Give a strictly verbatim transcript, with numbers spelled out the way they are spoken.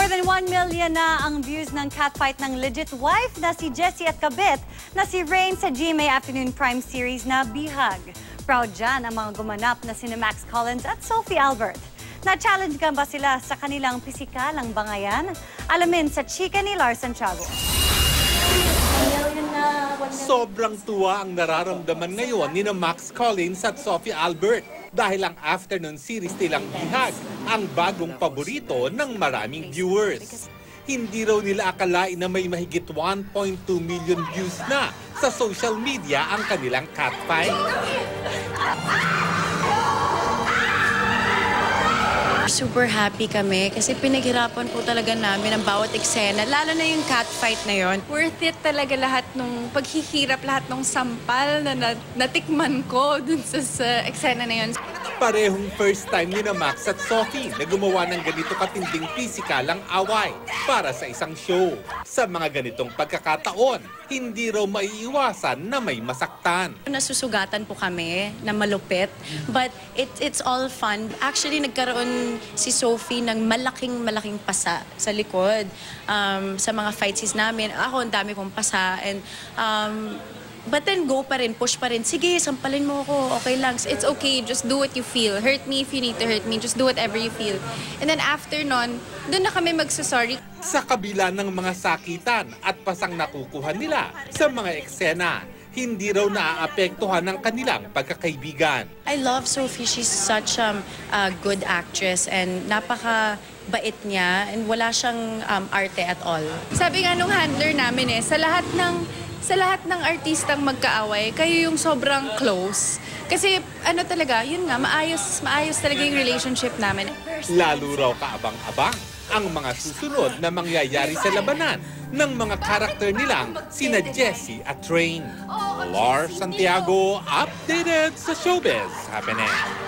More than one million na ang views ng Catfight ng legit wife na si Jessie at kabit na si Rain sa G M A Afternoon Prime series na Bihag. Proud dyan ang mga gumanap na sina Max Collins at Sophie Albert. Na-challenge ka ba sila sa kanilang pisikalang bangayan? Alamin sa chika ni Lars Santiago. Sobrang tuwa ang nararamdaman ngayon ni na Max Collins at Sophie Albert dahil ang afternoon series nilang Bihag ang bagong paborito ng maraming viewers. Hindi raw nila akalain na may mahigit one point two million views na sa social media ang kanilang Catfight. Super happy kami kasi pinaghirapan po talaga namin ang bawat eksena, lalo na yung catfight na yon. Worth it talaga lahat ng paghihirap, lahat ng sampal na natikman ko dun sa, sa eksena na yon. Parehong first time ni na Max at Sophie na gumawa ng ganito katinding pisikalang away para sa isang show. Sa mga ganitong pagkakataon, hindi raw maiiwasan na may masaktan. Nasusugatan po kami na malupit, but it, it's all fun. Actually, nagkaroon si Sophie ng malaking-malaking pasa sa likod um, sa mga fight scenes namin. Ako, ang dami kong pasa. And, um, but then go pa rin, push pa rin. Sige, sampalin mo ako, okay lang. It's okay, just do what you feel. Hurt me if you need to hurt me, just do whatever you feel. And then after nun, doon na kami magsasorry. Sa kabila ng mga sakitan at pasang nakukuha nila sa mga eksena, hindi raw naaapektuhan ng kanilang pagkakaibigan. I love Sophie. She's such um, a good actress and napaka bait niya and wala siyang um, arte at all. Sabi nga nung handler namin eh, sa lahat ng sa lahat ng artistang magkaaway, kayo yung sobrang close. Kasi ano talaga, yun nga, maayos, maayos talaga yung relationship namin. Lalo raw kaabang-abang ang mga susunod na mangyayari sa labanan ng mga karakter nilang sina Jessie at Rain. Lars Santiago, updated sa showbiz happening.